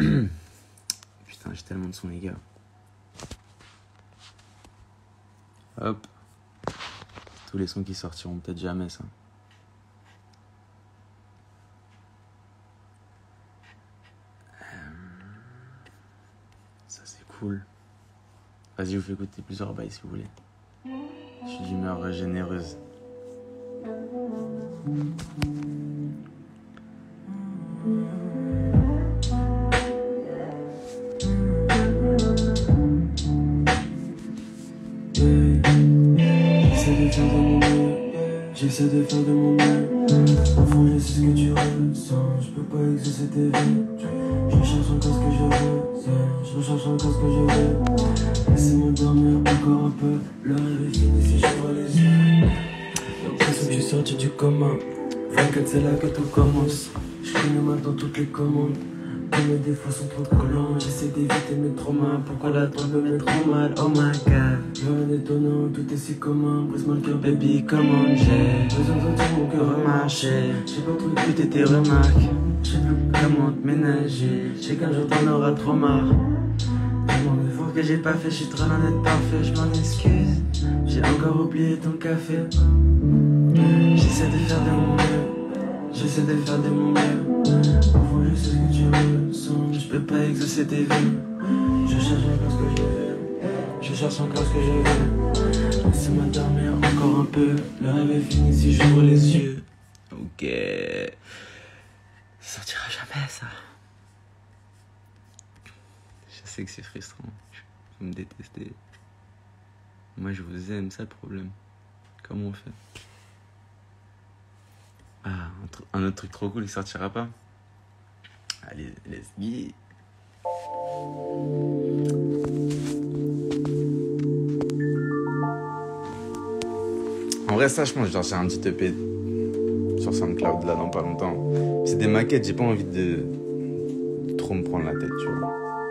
Putain, j'ai tellement de sons, les gars. Hop. Tous les sons qui sortiront peut-être jamais, ça. Ça, c'est cool. Vas-y, je vous fais écouter plusieurs bails si vous voulez. Je suis d'humeur généreuse. J'essaie de faire de mon mieux. Au fond, je sais ce que tu ressens. Je peux pas exaucer tes vœux. Je cherche encore ce que je veux. Je recherche encore ce que je veux. Laissez-moi dormir encore un peu. Le rêve est fini si je vois les yeux. L'impression que je suis sorti du commun. 24, c'est là que tout commence. Je connais maintenant toutes les commandes. Tous mes défauts sont trop collants. J'essaie d'éviter mes traumas. Pourquoi la drogue me met trop mal? Oh my god. Rien d'étonnant, tout est si commun. Brise-moi le cœur, baby, comment j'ai besoin de sentir mon cœur remarcher. J'ai pas trop écouté tes remarques. J'ai plus comment te ménager. J'ai qu'un jour t'en auras trop marre. Tellement d'efforts que j'ai pas fait, je suis trop loin d'être parfait. Je m'en excuse, j'ai encore oublié ton café. J'essaie de faire de mon mieux. J'essaie de faire de mon mieux. Au fond, je sais ce que tu ressens. Je peux pas exaucer tes vœux. Je cherche encore ce que je veux. Je cherche encore ce que je veux. Laissez-moi dormir encore un peu. Le rêve est fini si j'ouvre les yeux. Ok. Ça sortira jamais, ça. Je sais que c'est frustrant. Vous me détestez. Moi, je vous aime, c'est le problème. Comment on fait? Ah, un autre truc trop cool qui sortira pas. Allez, let's go. En vrai, ça, je pense que je dois sortir un petit EP sur SoundCloud là dans pas longtemps. C'est des maquettes, j'ai pas envie de trop me prendre la tête, tu vois.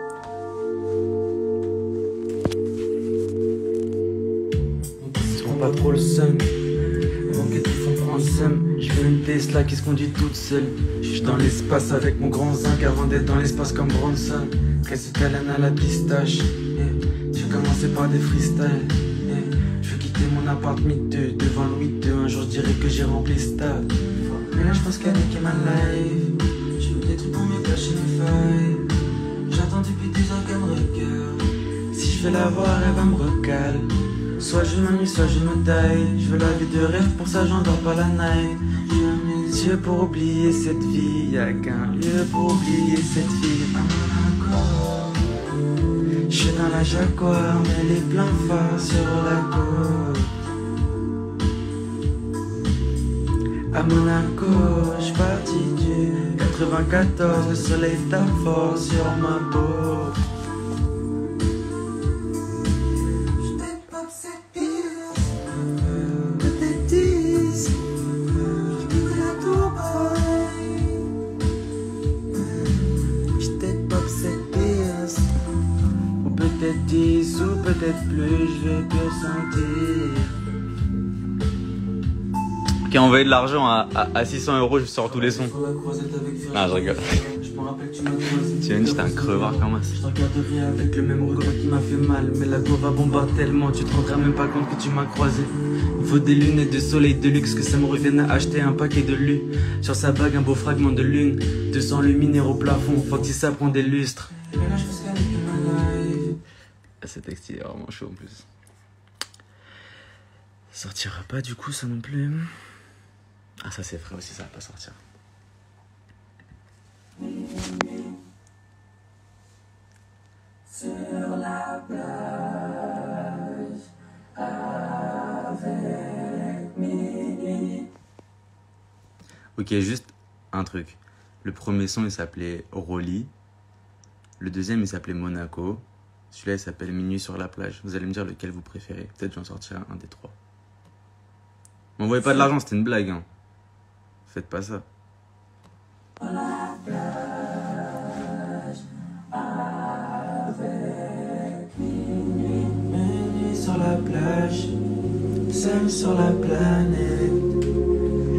On prend pas trop le seum. Avant que tout fond prend le seum. Je veux une Tesla qui se conduit toute seule. Je suis dans l'espace avec mon grand zinc avant d'être dans l'espace comme Bronson. Tresse italienne à la pistache. J'ai commencé par des freestyles. Je veux quitter mon appart miteux devant Louis II. Un jour je dirais que j'ai rempli stade. Mais là je pense qu'elle est ma life. Je veux des trucs pour me cacher mes failles. J'attends depuis 10 ans qu'elle me regarde. Si je veux la voir, elle va me recaler. Soit je m'ennuie, soit je me taille. Je veux la vie de rêve, pour ça j'endors pas la night. J'ai mes yeux pour oublier cette vie. Y'a qu'un lieu pour oublier cette fille. Je suis dans la Jaguar, mais les pleins phares sur la côte. À Monaco, je suis parti du 94. Le soleil tape fort sur ma peau. Peut-être 10 ou peut-être plus, je vais que sentir. Ok, envoyer de l'argent à 600 €, je sors tous les sons. Non, je rigole. Tiens, j'étais un crevard comme ça. Je te regarderai avec le même regard qui m'a fait mal. Mais la go va bombarder tellement, tu te rendras même pas compte que tu m'as croisé. Il faut des lunettes de soleil de luxe, que ça me revienne à acheter un paquet de lu. Sur sa bague, un beau fragment de lune. 200 luminaires au plafond, faut que ça prend des lustres. Cet texte il est vraiment chaud en plus. Ça sortira pas du coup ça non plus. Ah ça c'est frais aussi, ça va pas sortir. Sur la plage avec minuit. Ok, juste un truc. Le premier son il s'appelait Rolly. Le deuxième il s'appelait Monaco. Celui-là, il s'appelle Minuit sur la plage. Vous allez me dire lequel vous préférez. Peut-être j'en sortirai un des trois. M'envoyez pas de l'argent, c'était une blague. Hein. Faites pas ça. À la plage, avec minuit. Minuit sur la plage, seul sur la planète.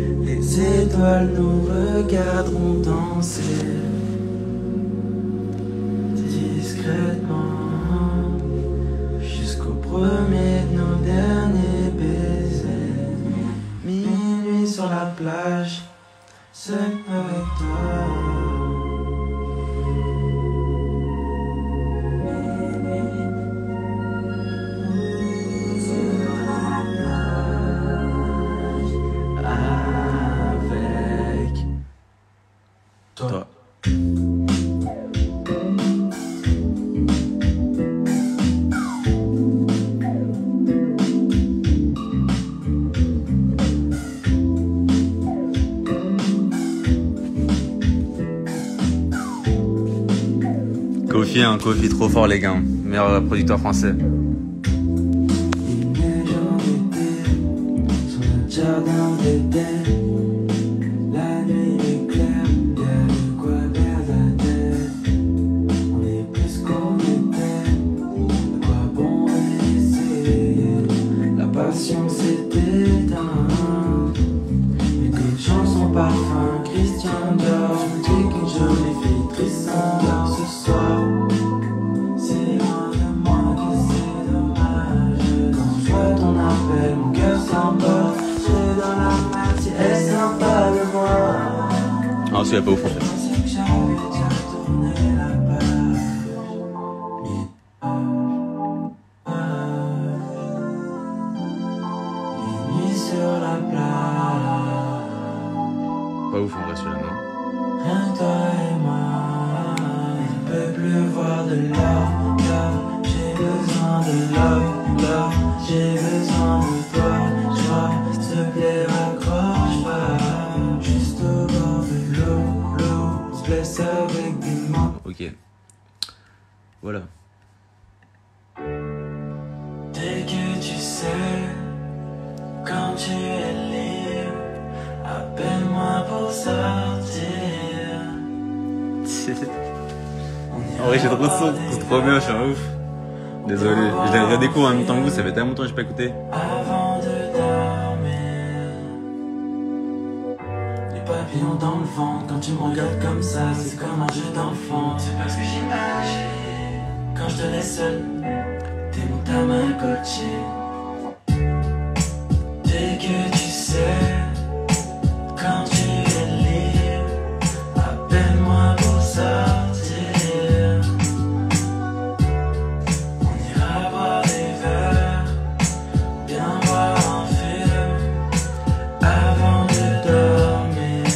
Les étoiles nous regarderont danser. toi. Kofi, hein, Kofi trop fort les gars, meilleur producteur français. Il neige en été, sur notre jardin d'Éden. La nuit est claire, y'a de quoi perdre la tête. On est plus qu'on était, de quoi bon essayer. La passion s'est éteinte, mais des chansons parfum. Christian Dior, je me dis qu'une jolie fille triste s'endort ce soir. C'est loin de moi que c'est dommage. Quand je vois ton appel, mon cœur s'emballe. J'ai dans la mer, si elle est sympa de moi. Ah, celui-là pas ouf en Je fait. pensais que j'avais déjà tourné la page. Minuit sur la plage. Pas ouf en vrai celui-là, non? Rien que toi et moi. Il peut plus voir de love, love. J'ai besoin de love, love. J'ai besoin de toi, joie. S'il te plaît, raccroche pas. Juste au bord de l'eau, on se blesse avec des mots. Ok. Voilà. Dès que tu sais, quand tu es libre, appelle-moi pour sortir. En vrai j'ai trop de son, c'est trop bien, je suis un ouf. Désolé, je l'ai redécouvert en même temps que vous, ça fait tellement longtemps que j'ai pas écouté. Avant de dormir, les papillons dans le ventre. Quand tu me regardes comme ça, c'est comme un jeu d'enfant. C'est pas ce que j'imagine. Quand je te laisse seul, t'es mon ta main coachée. Dès que tu sais, quand tu es libre, appelle-moi pour sortir. On ira boire des verres, bien boire un film, avant de dormir.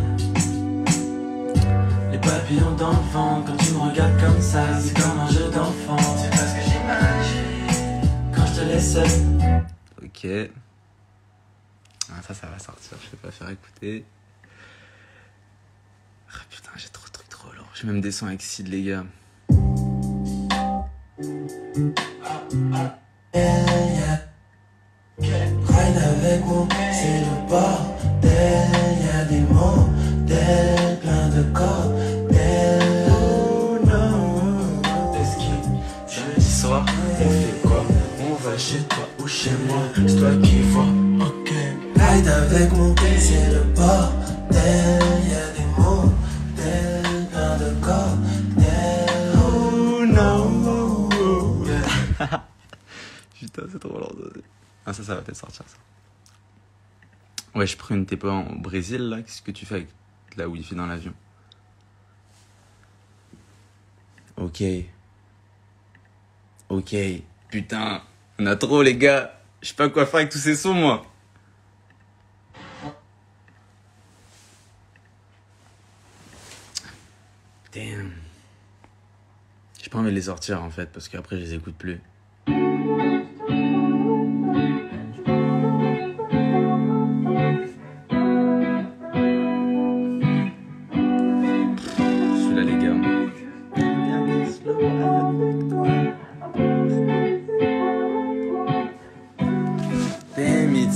Les papillons dans le vent, quand tu me regardes comme ça, c'est comme un jeu d'enfant. C'est pas ce que j'imagine, quand je te laisse seul. Ok. Ah, ça va sortir, je vais pas faire écouter. Ah putain, j'ai trop de trucs trop lourds. J'ai même des sons avec Sid, les gars. Ride avec moi, c'est le bordel. Y'a des modèles, plein de cocktails. Oh non, esquive. Jeudi soir, on fait quoi? On va chez toi ou chez moi, c'est toi qui vois, ok. Ride avec moi, c'est le bordel. Y'a des modèles, plein de cocktails. Oh non. Putain, c'est trop lourd. Ah, ça va peut-être sortir ça. Ouais, je prends une t'es pas au Brésil là. Qu'est-ce que tu fais avec la wifi dans l'avion? Ok. Ok. Putain, on a trop les gars. Je sais pas quoi faire avec tous ces sons moi. Damn. J'ai pas envie de les sortir en fait parce qu'après je les écoute plus. Celui-là les gars. Damn it.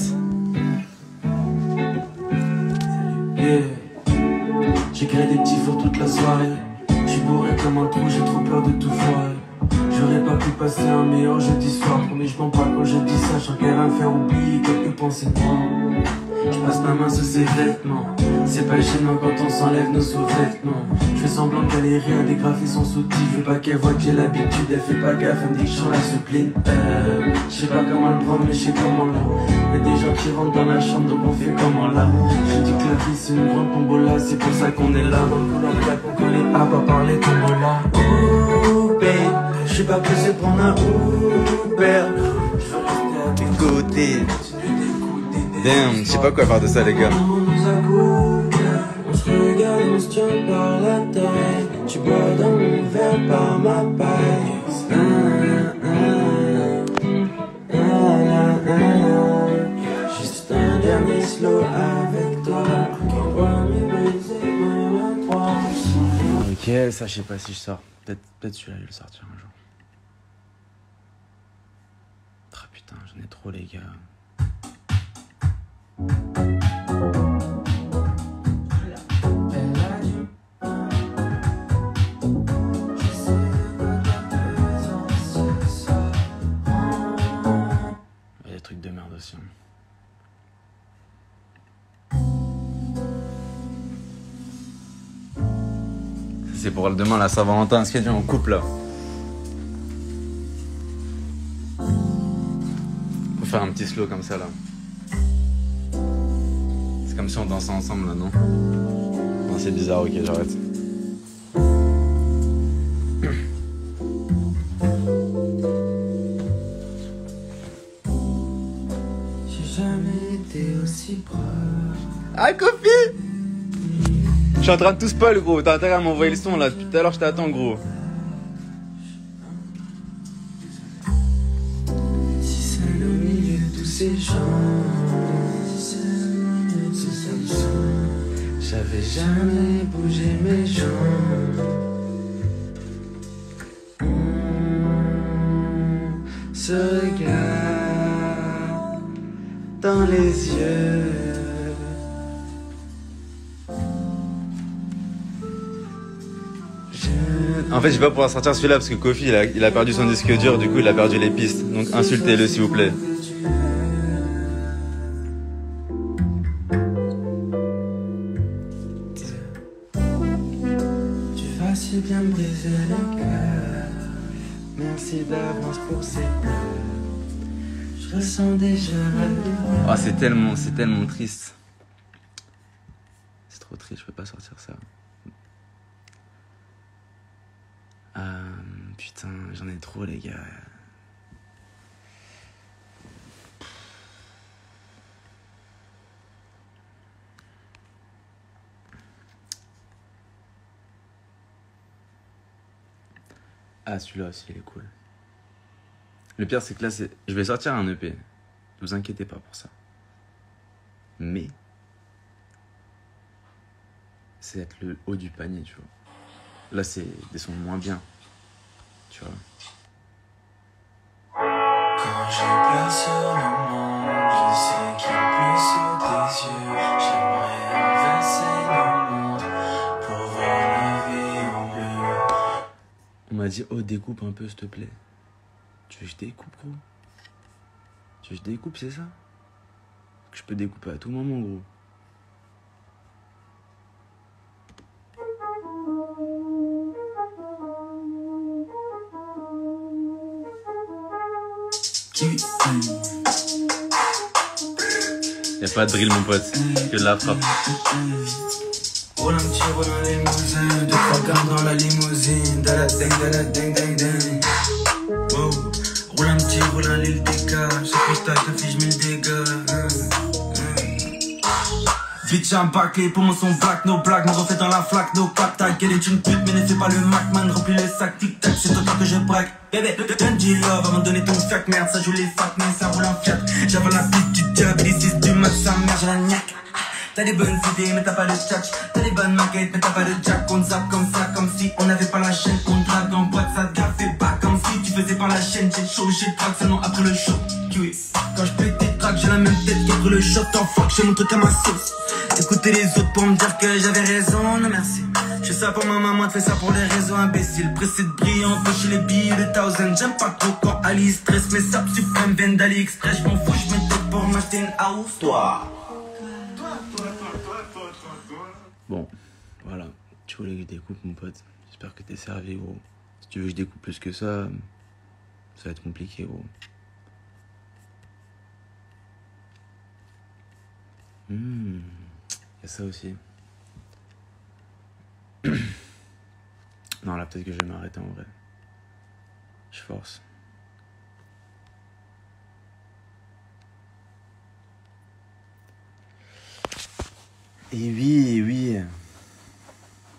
Yeah. J'ai créé des petits fours toute la soirée. J'suis bourré comme un trou, j'ai trop peur de tout foirer. J'aurais pas pu passer un meilleur jeudi soir. Promis, j'mens pas quand je dis ça. J'en qu'elle va me faire oublier quelques pensées noires. J'passe ma main sous ses vêtements. C'est pas gênant quand on s'enlève nos sous-vêtements. J'fais semblant qu'elle est rien, dégrafer son soutif. Je veux pas qu'elle voit que j'ai l'habitude. Elle fait pas gaffe, elle me dit que j'en la supplie. J'sais pas comment le prendre, mais j'sais comment là. Y'a des gens qui rentrent dans la chambre, donc on fait comment là. Je dis que la vie c'est une grande tombola. C'est pour ça qu'on est là. Dans le couloir de la qu'on connaît à pas parler tombola. Ouh, babe, j'suis pas pressé de prendre un Uber. J'veux rester à tes Côté. continuer d'écouter des Damn, je sais pas quoi faire de ça les gars. on se regarde, on se question par la taille. Tu bois dans mon verre par ma paille. Juste un dernier slow avec toi. Ok, ça je sais pas si je sors. Peut-être celui-là je vais le sortir un jour. Ah putain, j'en ai trop les gars. Il y a des trucs de merde aussi. C'est pour demain la Saint-Valentin, ce qu'il y a en couple là. Faut faire un petit slow comme ça là. C'est comme si on dansait ensemble là, non? Non, c'est bizarre, ok, j'arrête. J'ai jamais été aussi proche. Ah, Kofi! Je suis en train de tout spoil, gros. T'as intérêt à m'envoyer le son là. Depuis tout à l'heure, je t'attends, gros. Si c'est le milieu de tous ces gens, si c'est le milieu de tous ces gens, j'avais jamais bougé mes jambes. Ce regard dans les yeux. En fait, je vais pas pouvoir sortir celui-là parce que Kofi, il a perdu son disque dur, du coup, il a perdu les pistes. Donc, insultez-le, s'il vous plaît. Tu vas si bien me briser le cœur. Merci d'avance pour ces pleurs. Je ressens déjà la Oh, c'est tellement triste. C'est trop triste, je peux pas sortir ça. Putain, j'en ai trop, les gars. Ah, celui-là aussi, il est cool. Le pire, c'est que là, je vais sortir un EP. Ne vous inquiétez pas pour ça. Mais c'est être le haut du panier, tu vois. Là, c'est des sons moins bien. Tu vois. Quand j'ai pleure sur le monde, je sais qu'il pleut sur tes yeux. J'aimerais inverser le monde pour voir la vie en bleu. On m'a dit, oh, découpe un peu, s'il te plaît. Tu veux que je découpe, gros? Tu veux que je découpe, c'est ça? Que je peux découper à tout moment, gros. Y'a pas de drill, mon pote, que de la frappe. Roule un petit roule dans les limousines, 2-3 cartes dans la limousine, da la ding ding. Wow. Roule un petit roule à l'île des gars, chaque pistache affiche 1000 dégâts. Vite j'ai un baquet, pour mon son black, no black, me refait dans la flaque, no cap, ta gueule est une pute, mais ne fais pas le Mac, man, remplis les sacs, tic tac, c'est toi que je braque. Bébé, Dungy love, avant de donner ton sac, merde, ça joue les facs, mais ça roule en fiat. J'avais la piste du diable, les 6 du match, sa mère, j'ai la niaque. T'as des bonnes idées, mais t'as pas de tchatch. T'as des bonnes maquettes, mais t'as pas de jack. On zappe comme ça, comme si on n'avait pas la chaîne. On drague en boîte, ça te gaffe, fais pas comme si tu faisais pas la chaîne. J'ai chaud, j'ai track seulement après le show. Kiwi. Quand je pète tes tracks, j'ai la même tête qu'après le shot. T'en fuck, j'ai mon truc à ma sauce. Écoutez les autres pour me dire que j'avais raison, non merci. Je fais ça pour ma maman, tu fais ça pour les réseaux imbéciles. Pressé de brillant, chez les billets de 1000. J'aime pas trop quand Ali stresse, mais ça suprême viennent d'AliExpress. J'm'en fous, j'mets tête pour m'acheter une house. Toi. Bon, voilà. Tu voulais que je découpe, mon pote. J'espère que t'es servi, gros. Si tu veux que je découpe plus que ça va être compliqué, gros. Y a ça aussi. Non, là, peut-être que je vais m'arrêter en vrai. Je force. Et oui,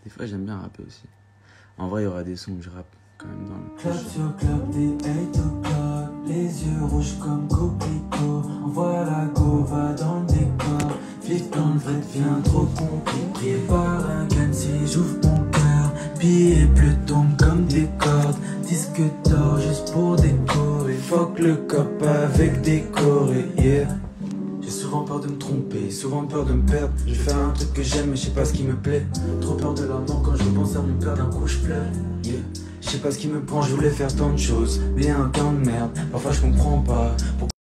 Des fois, j'aime bien rapper aussi. En vrai, il y aura des sons où je rappe quand même dans le Clap prochain. sur clap, des hate au clap. Les yeux rouges comme coquelicot. Envoie la go, va dans le décor. Vite quand le vrai devient trop compliqué. Par un can si j'ouvre mon cœur. Billets plus tombent comme des cordes. Disque d'or juste pour décorer. Fuck le cop avec décoré, yeah. J'ai souvent peur de me tromper, souvent peur de me perdre. Je vais faire un truc que j'aime mais je sais pas ce qui me plaît. Trop peur de la mort quand je repense à mon père, d'un coup je pleure, yeah. Je sais pas ce qui me prend, je voulais faire tant de choses, mais un temps de merde, parfois je comprends pas.